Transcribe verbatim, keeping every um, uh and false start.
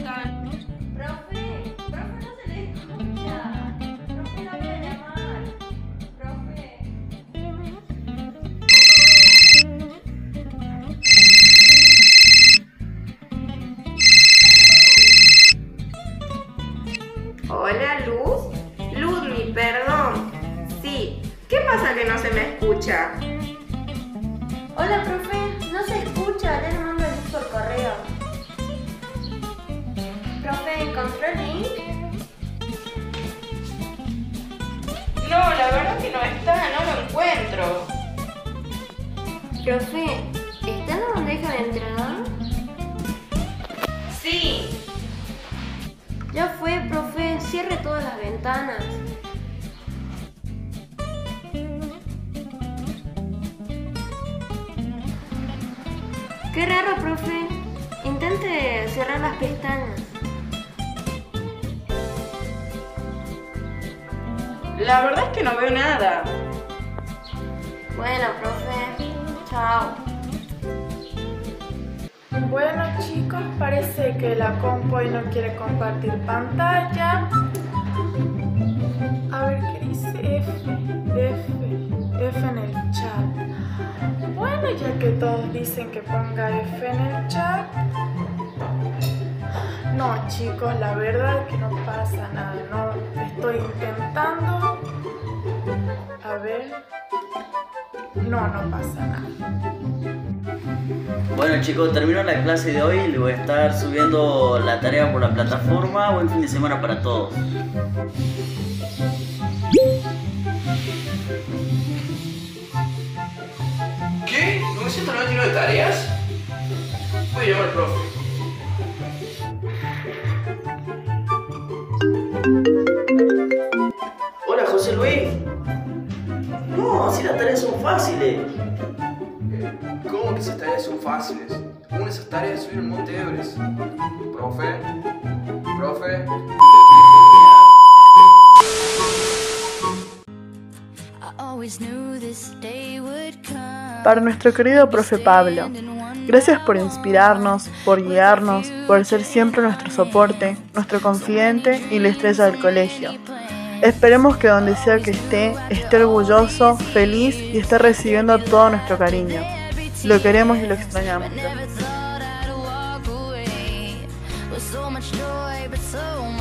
están? Profe, profe, no se le escucha. Profe, la voy a llamar. Profe. Hola, Luz. Luzmi, perdón. Sí. ¿Qué pasa que no se me escucha? Hola, profe, no se escucha. Ya le mando el link por correo. Profe, ¿encontró el link? No, la verdad que no está, no lo encuentro. Profe, ¿está en la bandeja de entrada? Sí. Ya fue, profe. Cierre todas las ventanas. Qué raro, profe. Intente cerrar las pestañas. La verdad es que no veo nada. Bueno, profe. Chao. Bueno, chicos, parece que la compu hoy no quiere compartir pantalla. A ver, ¿qué dice? F, F, F en el chat. Bueno, ya que todos dicen que ponga F en el chat. No, chicos, la verdad es que no pasa nada. No, estoy intentando. A ver. No, no pasa nada. Bueno, chicos, terminó la clase de hoy. Les voy a estar subiendo la tarea por la plataforma. Buen fin de semana para todos. ¿Qué? ¿novecientos noventa y nueve tareas? Voy a llamar al profe. Hola, José Luis. No, si las tareas son fáciles. ¿Cómo que esas tareas son fáciles? Una de esas tareas es subir el Monte Everest. Profe, profe. Para nuestro querido profe Pablo, gracias por inspirarnos, por guiarnos, por ser siempre nuestro soporte, nuestro confidente y la estrella del colegio. Esperemos que donde sea que esté, esté orgulloso, feliz y esté recibiendo todo nuestro cariño. Lo queremos y lo extrañamos.